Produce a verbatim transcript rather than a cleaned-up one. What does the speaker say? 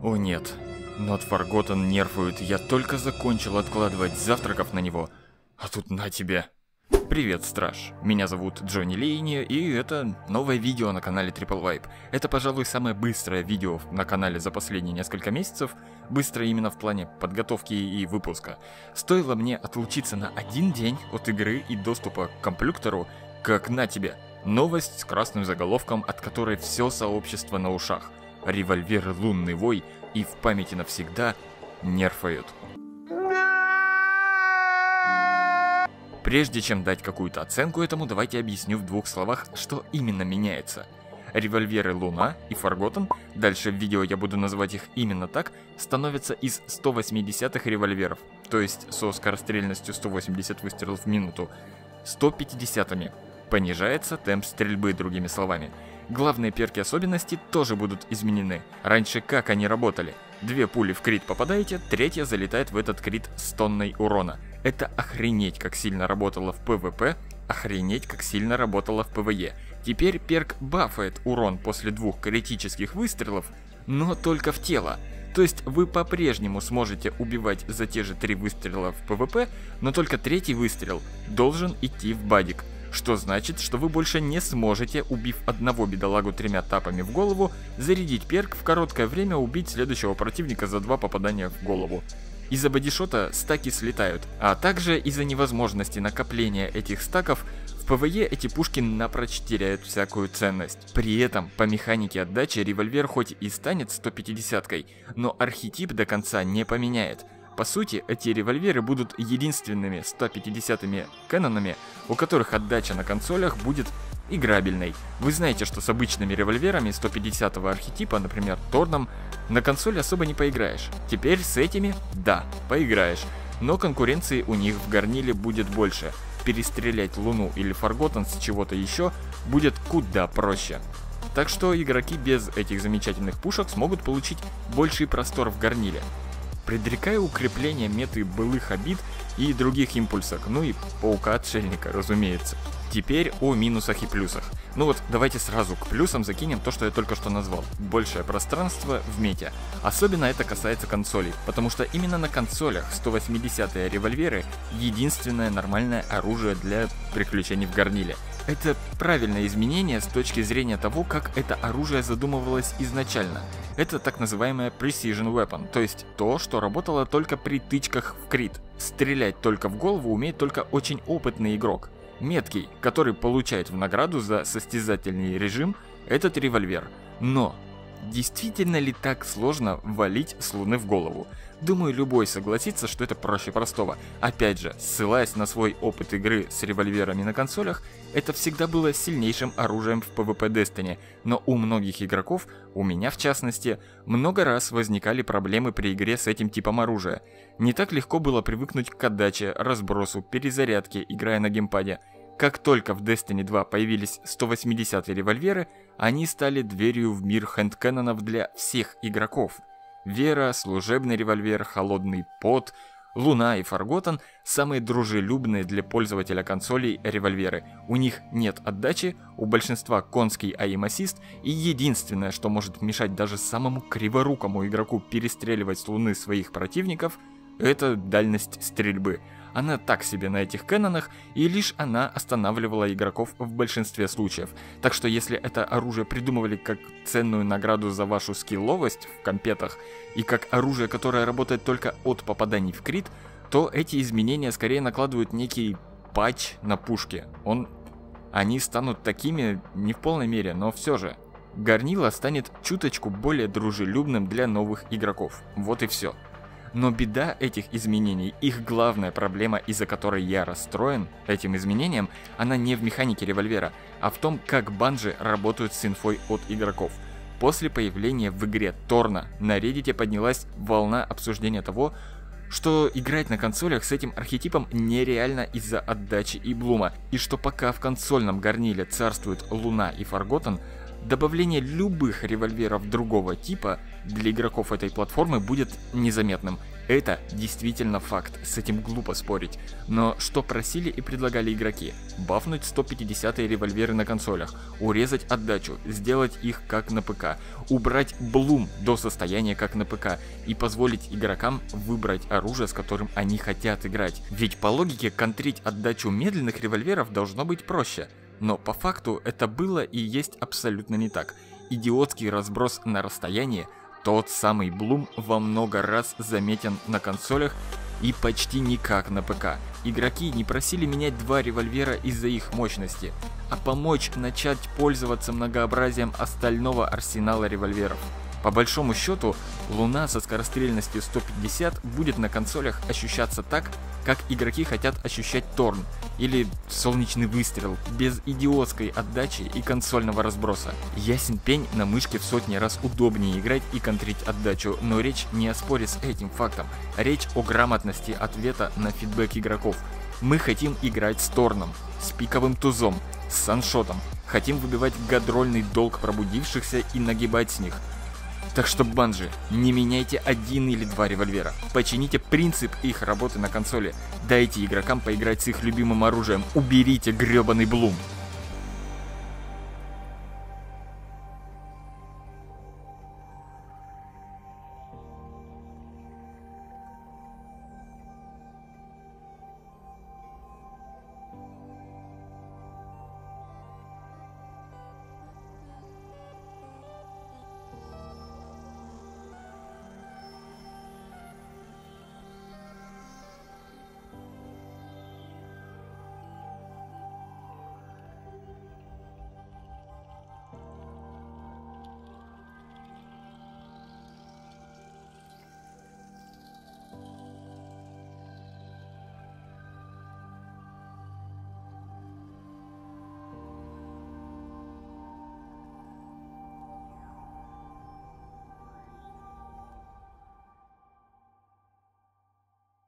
О нет, Not Forgotten нерфует, я только закончил откладывать завтраков на него, а тут на тебе. Привет, Страж, меня зовут Джонни Лейни, и это новое видео на канале Triple Vibe. Это, пожалуй, самое быстрое видео на канале за последние несколько месяцев, быстро именно в плане подготовки и выпуска. Стоило мне отлучиться на один день от игры и доступа к компьютеру, как на тебе, новость с красным заголовком, от которой все сообщество на ушах. Револьвер Лунный Вой и в памяти навсегда нерфают. Прежде чем дать какую-то оценку этому, давайте объясню в двух словах, что именно меняется. Револьверы Луна и Forgotten, дальше в видео я буду называть их именно так, становятся из сто восьмидесятых револьверов, то есть со скорострельностью сто восемьдесят выстрелов в минуту, сто пятидесятыми. Понижается темп стрельбы, другими словами. Главные перки особенности тоже будут изменены. Раньше как они работали? Две пули в крит попадаете, третья залетает в этот крит с тонной урона. Это охренеть как сильно работало в пэ вэ пэ, охренеть как сильно работало в пэ вэ е. Теперь перк бафает урон после двух критических выстрелов, но только в тело. То есть вы по-прежнему сможете убивать за те же три выстрела в пэ вэ пэ, но только третий выстрел должен идти в бадик. Что значит, что вы больше не сможете, убив одного бедолагу тремя тапами в голову, зарядить перк в короткое время убить следующего противника за два попадания в голову. Из-за бодишота стаки слетают, а также из-за невозможности накопления этих стаков в пэ вэ е эти пушки напрочь теряют всякую ценность. При этом по механике отдачи револьвер хоть и станет сто пятидесяткой, но архетип до конца не поменяет. По сути, эти револьверы будут единственными сто пятидесятыми кэнонами, у которых отдача на консолях будет играбельной. Вы знаете, что с обычными револьверами сто пятидесятого архетипа, например, Торном, на консоли особо не поиграешь. Теперь с этими, да, поиграешь, но конкуренции у них в горниле будет больше. Перестрелять Луну или Forgotten с чего-то еще будет куда проще. Так что игроки без этих замечательных пушек смогут получить больший простор в горниле. Предрекаю укрепление меты былых обид и других импульсов, ну и паука-отшельника, разумеется. Теперь о минусах и плюсах. Ну вот, давайте сразу к плюсам закинем то, что я только что назвал. Большее пространство в мете. Особенно это касается консолей, потому что именно на консолях сто восьмидесятые револьверы единственное нормальное оружие для приключений в горниле. Это правильное изменение с точки зрения того, как это оружие задумывалось изначально. Это так называемое Precision Weapon, то есть то, что работало только при тычках в крит. Стрелять только в голову умеет только очень опытный игрок. Меткий, который получает в награду за состязательный режим этот револьвер. Но действительно ли так сложно валить с Луны в голову? Думаю, любой согласится, что это проще простого. Опять же, ссылаясь на свой опыт игры с револьверами на консолях, это всегда было сильнейшим оружием в пэ вэ пэ Destiny, но у многих игроков, у меня в частности, много раз возникали проблемы при игре с этим типом оружия. Не так легко было привыкнуть к отдаче, разбросу, перезарядке, играя на геймпаде. Как только в Destiny два появились сто восьмидесятые револьверы, они стали дверью в мир хэндкэннонов для всех игроков. Вера, служебный револьвер, холодный пот, Луна и Forgotten – самые дружелюбные для пользователя консолей револьверы. У них нет отдачи, у большинства конский aim-assist, и единственное, что может мешать даже самому криворукому игроку перестреливать с Луны своих противников – это дальность стрельбы. Она так себе на этих кэнонах, и лишь она останавливала игроков в большинстве случаев. Так что если это оружие придумывали как ценную награду за вашу скилловость в компетах, и как оружие, которое работает только от попаданий в крит, то эти изменения скорее накладывают некий патч на пушки. Он... Они станут такими не в полной мере, но все же. Горнило станет чуточку более дружелюбным для новых игроков. Вот и все. Но беда этих изменений, их главная проблема, из-за которой я расстроен этим изменением, она не в механике револьвера, а в том, как Bungie работают с инфой от игроков. После появления в игре Торна на Reddit поднялась волна обсуждения того, что играть на консолях с этим архетипом нереально из-за отдачи и блума, и что пока в консольном горниле царствуют Луна и Forgotten, Добавление любых револьверов другого типа для игроков этой платформы будет незаметным. Это действительно факт, с этим глупо спорить. Но что просили и предлагали игроки? Бафнуть сто пятидесятые револьверы на консолях, урезать отдачу, сделать их как на ПК, убрать блум до состояния как на ПК и позволить игрокам выбрать оружие, с которым они хотят играть. Ведь по логике контрить отдачу медленных револьверов должно быть проще. Но по факту это было и есть абсолютно не так. Идиотский разброс на расстоянии, тот самый блум, во много раз заметен на консолях и почти никак на ПК. Игроки не просили менять два револьвера из-за их мощности, а помочь начать пользоваться многообразием остального арсенала револьверов. По большому счету, Луна со скорострельностью сто пятьдесят будет на консолях ощущаться так, как игроки хотят ощущать Торн или Солнечный выстрел, без идиотской отдачи и консольного разброса. Ясен пень, на мышке в сотни раз удобнее играть и контрить отдачу, но речь не о споре с этим фактом, речь о грамотности ответа на фидбэк игроков. Мы хотим играть с Торном, с пиковым тузом, с саншотом, хотим выбивать гадрольный долг пробудившихся и нагибать с них. Так что, Банжи, не меняйте один или два револьвера. Почините принцип их работы на консоли. Дайте игрокам поиграть с их любимым оружием. Уберите гребаный блум.